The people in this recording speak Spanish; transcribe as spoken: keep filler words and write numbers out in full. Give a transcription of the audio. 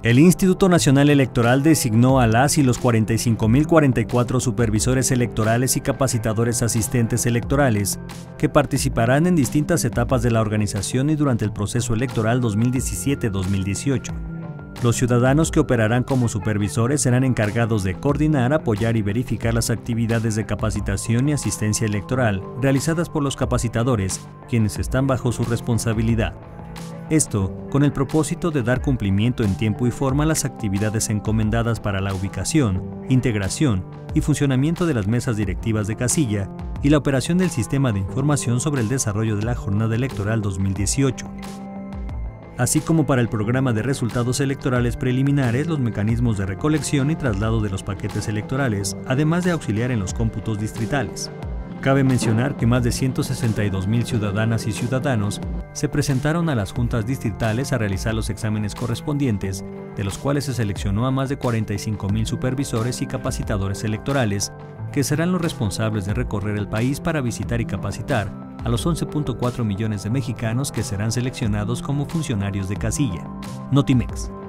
El Instituto Nacional Electoral designó a las y los cuarenta y cinco mil cuarenta y cuatro supervisores electorales y capacitadores asistentes electorales que participarán en distintas etapas de la organización y durante el proceso electoral dos mil diecisiete a dos mil dieciocho. Los ciudadanos que operarán como supervisores serán encargados de coordinar, apoyar y verificar las actividades de capacitación y asistencia electoral realizadas por los capacitadores, quienes están bajo su responsabilidad. Esto con el propósito de dar cumplimiento en tiempo y forma a las actividades encomendadas para la ubicación, integración y funcionamiento de las mesas directivas de casilla y la operación del sistema de información sobre el desarrollo de la jornada electoral dos mil dieciocho. Así como para el programa de resultados electorales preliminares, los mecanismos de recolección y traslado de los paquetes electorales, además de auxiliar en los cómputos distritales. Cabe mencionar que más de ciento sesenta y dos mil ciudadanas y ciudadanos se presentaron a las juntas distritales a realizar los exámenes correspondientes, de los cuales se seleccionó a más de cuarenta y cinco mil supervisores y capacitadores electorales, que serán los responsables de recorrer el país para visitar y capacitar a los once punto cuatro millones de mexicanos que serán seleccionados como funcionarios de casilla. Notimex.